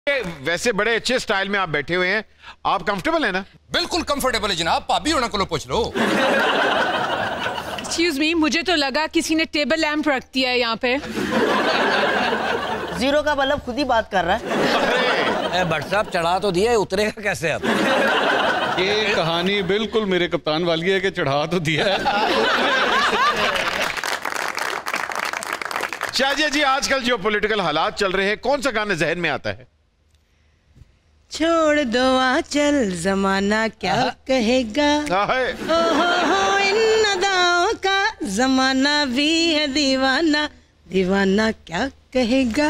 वैसे बड़े अच्छे स्टाइल में आप बैठे हुए हैं, आप कंफर्टेबल हैं ना? बिल्कुल कंफर्टेबल है जनाब, भाभी होना को पूछ लो। एक्सक्यूज मी, मुझे तो लगा किसी ने टेबल लैंप रख दिया है यहाँ पे। जीरो का बल्ब खुद ही बात कर रहा है। भट्ट साहब चढ़ा तो दिया, उतरेगा कैसे अब? ये कहानी बिल्कुल मेरे कप्तान वाली है कि चढ़ा तो दिया है। शाजिया जी, आजकल जो पॉलिटिकल हालात चल रहे हैं, कौन सा गाना जहन में आता है? छोड़ दो आंचल, जमाना क्या कहेगा, हो इन अदाओं का जमाना भी है दीवाना, दीवाना क्या कहेगा।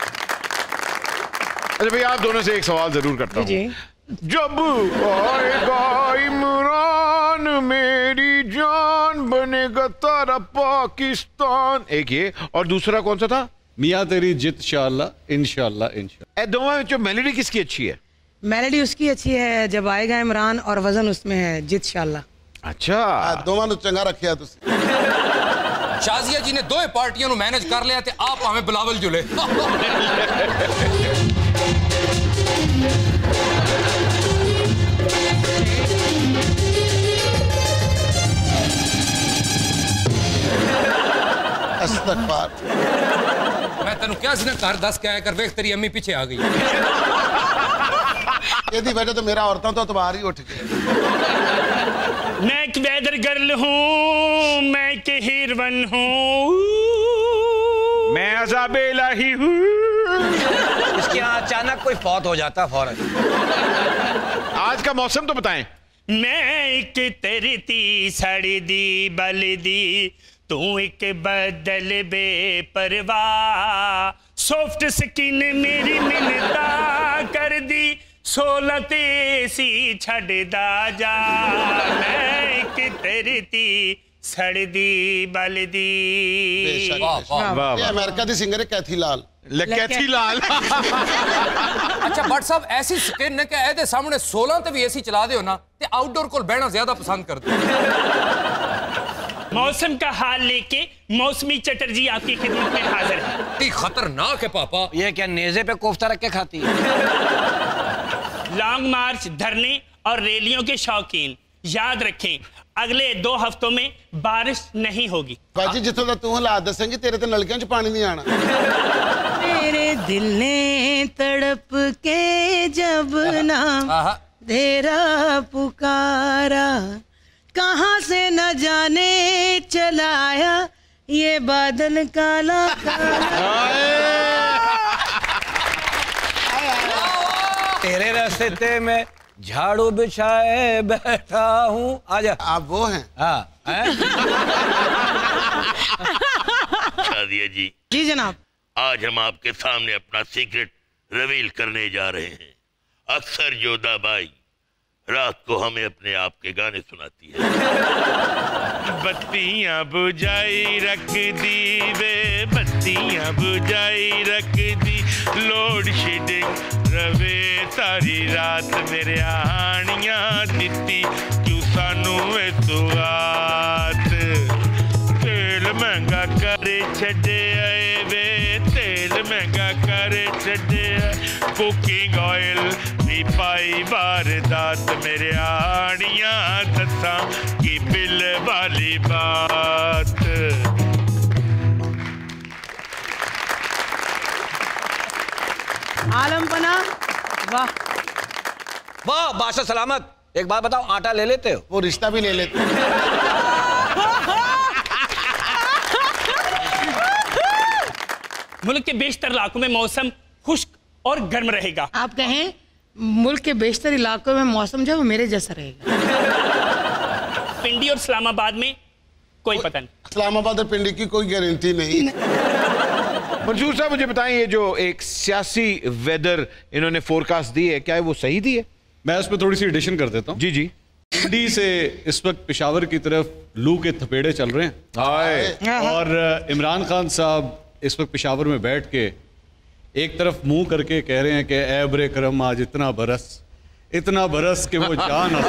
अच्छा भैया, आप दोनों से एक सवाल जरूर करता हूँ। जब आएगा इमरान मेरी जान, बनेगा तारा पाकिस्तान, एक ये, और दूसरा कौन सा था? मियाँ तेरी जित इंशाअल्लाह इंशाअल्लाह इंशाअल्लाह। दोनों में जो मेलोडी किसकी अच्छी है? मेलोडी उसकी अच्छी है जब आएगा इमरान, और वजन उसमें है जित इंशाअल्लाह। अच्छा, दोनों चंगा रखा तुसी। शाजिया जी ने दो पार्टियों को मैनेज कर लिया, आप हमें बिलावल जुले। मैं तेन क्या घर दस के आया कर, वेख तेरी अम्मी पीछे आ गई। यदि वजह तो मेरा औरतों तो तुम्हारी उठ गई। मैं एक वेदर गर्ल हूँ, मैं एक हीरोइन हूँ, मैं अज़ाबे इलाही हूँ। इसके यहाँ अचानक कोई फौत हो जाता फौरन। आज का मौसम तो बताएं। मैं एक तेरी ती साड़ी दी बल दी, तू एक बदल बेपरवाह, सॉफ्ट स्किन मेरी मिन्नता कर दी, 16 तेसी छड़दा जा। मैं एक तेरी ती सड़दी बलदी। अमेरिका दी सिंगर है कैथी लाल। कैथी लाल। अच्छा भट्ट साहब, ऐसी स्किन के ऐदे सामने 16 ते भी एसी चला दे ना, ते आउटडोर को बहना ज्यादा पसंद करते। मौसम का हाल लेके मौसमी चटर्जी आपकी खिदमत में हाजिर है। खतरनाक है पापा। ये क्या नेज़े पे कोफ्ता रख के खाती है? लॉन्ग मार्च, धरने और रैलियों के शौकीन याद रखें, अगले 2 हफ्तों में बारिश नहीं होगी। बाजी जिथों दा तू हालात दसेंगी, तेरे ते नलकियां च पानी नहीं आना। मेरे दिल ने तड़प के जब ना तेरा पुकारा, कहाँ से न जाने चलाया ये बादल काला तेरे रास्ते में झाड़ू बिछाए बैठा हूँ। आजा। आप वो हैं? हाँ। शाजिया जी। जी जनाब। आज हम आपके सामने अपना सीक्रेट रिवील करने जा रहे हैं। अक्सर जोधा बाई रात को हमें अपने आप के गाने सुनाती है। बत्तियां बुझाई रख दी वे, बत्तियां बुझाई रख दी, लोड शेडिंग रवे सारी रात, मेरे आहानियां दिती क्यों सानू वे सुआत। तेल महंगा करे छड़े आए वे, तेल महंगा करे छड़े आए, कुकिंग ऑयल भी पाई वारदात, मेरे आहानियां दसा की बिल वाली बात। आलमपना, वाह वाह बादशाह सलामत। एक बात बताओ, आटा ले लेते हो? वो रिश्ता भी ले लेते। मुल्क के बेशतर इलाकों में मौसम खुश्क और गर्म रहेगा। आप कहें मुल्क के बेशतर इलाकों में मौसम जो है वो मेरे जैसा रहेगा। पिंडी और इस्लामाबाद में कोई पता नहीं। इस्लामाबाद और पिंडी की कोई गारंटी नहीं। मंसूर साहब, मुझे बताएं, ये जो एक सियासी वेदर इन्होंने फोरकास्ट दी है, क्या है वो सही दी है? मैं उसमें थोड़ी सी एडिशन कर देता हूँ। जी जी। पिंडी से इस वक्त पेशावर की तरफ लू के थपेड़े चल रहे हैं, और इमरान खान साहब इस वक्त पेशावर में बैठ के एक तरफ मुंह करके कह रहे हैं कि ऐ बरे करम आज इतना बरस कि वो जा ना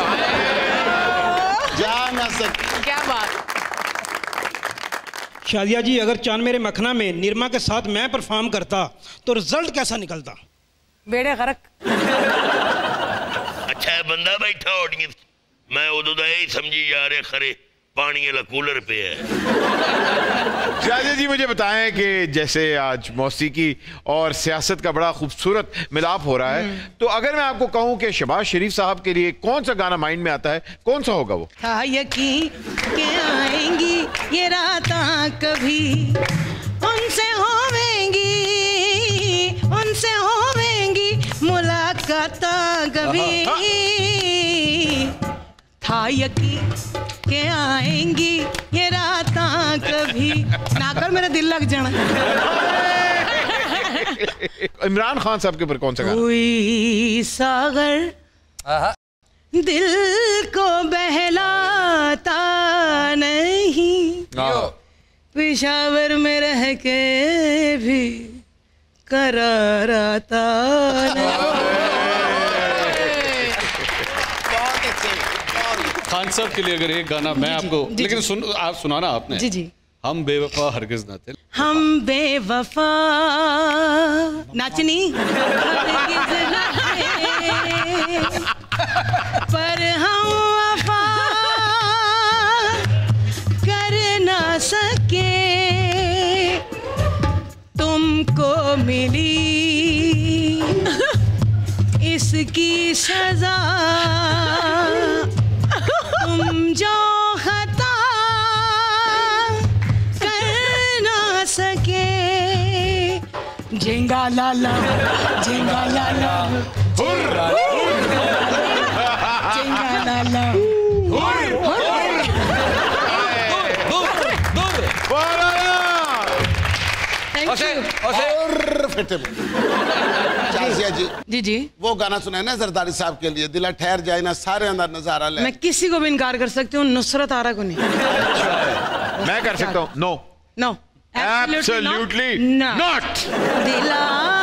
सके। क्या बात। शाजिया जी, अगर चांद मेरे मखना में निरमा के साथ मैं परफॉर्म करता तो रिजल्ट कैसा निकलता? बेड़े गरक। अच्छा है बंदा बैठा ऑडियंस, मैं उदो दा यही समझी जा रहे खरे पानी वाला कूलर पे है। शाहजी जी मुझे बताएं कि जैसे आज मौसीकी और सियासत का बड़ा खूबसूरत मिलाप हो रहा है, तो अगर मैं आपको कहूं कि शहबाज शरीफ साहब के लिए कौन सा गाना माइंड में आता है, कौन सा होगा वो? था यकीन के आएंगी ये रातां कभी, उनसे होवेंगी मुलाकातां कभी। था यकीन के आएंगी ये रातां कभी। ना कर मेरा दिल लग जाना। इमरान खान साहब के ऊपर कौन सा गाना? कोई सागर दिल को बहलाता नहीं, पेशावर में रह के भी करार आता नहीं। खान साहब के लिए अगर एक गाना मैं आपको, लेकिन आप सुनाना आपने। जी जी। हम बेवफा हरगिज ना थे। हम बेवफा नाचनी हरगिज ना थे, पर हम वफा कर ना सके, तुमको मिली इसकी सजा, तुम जो खता कर ना सके। झेंगा लाला झेंगा लाला झेंगा लाला। जी जी। वो गाना सुना है ना जरदारी साहब के लिए, दिला ठहर जाए ना सारे अंदर नजारा ले। मैं किसी को भी इनकार कर सकती हूँ, नुसरत आरा को नहीं। मैं कर सकता हूँ। No no absolutely not. दिला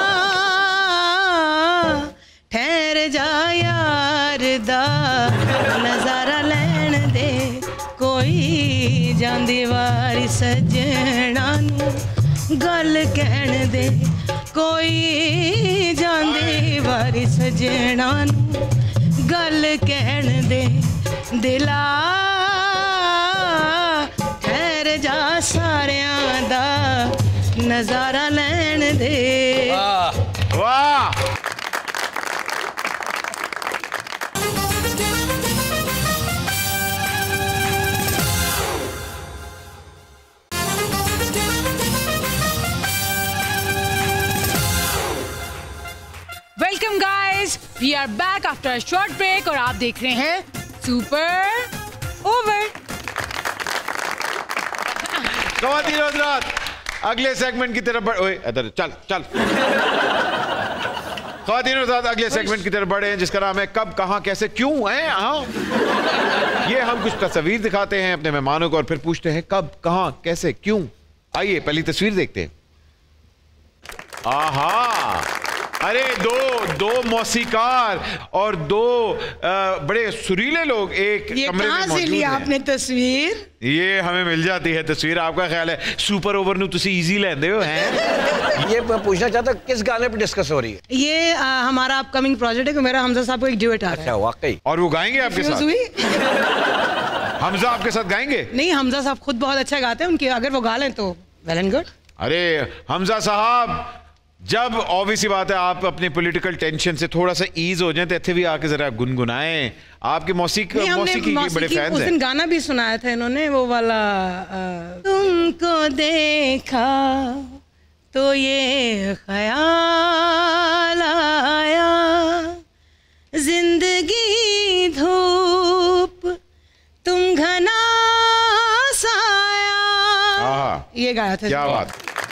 ठहर जा यार दा नजारा लैन दे, कोई जांदी वारी सजना नू गल कहन दे, कोई जांदी वारी सजना नू गल कहन दे। दिला ठहर जा सारियां दा नजारा लैन दे। वाह। Welcome guys, we are back after a short break और आप देख रहे हैं सुपर ओवर। ख़वातीन और हज़रात, अगले सेगमेंट की तरफ चल चल। ख़वातीन और हज़रात, अगले सेगमेंट की तरफ बढ़े हैं जिसका नाम है कब कहां कैसे क्यों है। ये हम कुछ तस्वीर दिखाते हैं अपने मेहमानों को और फिर पूछते हैं कब कहां कैसे क्यों। आइए पहली तस्वीर देखते हैं। आहा, अरे दो मौसीकार और दो बड़े सुरीले लोग एक कमरे में मौजूद हैं। लिया आपने तस्वीर? ये हमें मिल जाती है तस्वीर। आपका ख्याल है सुपर ओवर नू तुसी इजी लेंदे हो हैं? ये मैं पूछना चाहता किस गाने पे डिस्कस हो रही है? ये हमारा अपकमिंग प्रोजेक्ट है कि मेरा हमजा साहब को एक ड्यूएट आ रहा है। अच्छा, वाकई? और वो गाएंगे आपके साथ? हमजा आपके साथ गाएंगे? नहीं, हमजा साहब खुद बहुत अच्छा गाते हैं, उनके अगर वो गा लें तो वेल एंड गुड। अरे हमजा साहब, जब ऑब्वियसली बात है आप अपने पॉलिटिकल टेंशन से थोड़ा सा ईज हो जाए तो इतने भी आके जरा गुनगुनाएं। आपके मौसीकी के बड़े फैंस हैं। उस दिन गाना भी सुनाया था इन्होंने, वो वाला तुमको देखा तो ये ख्याल आया, जिंदगी धूप तुम घना साया। ये गाया था। क्या बात।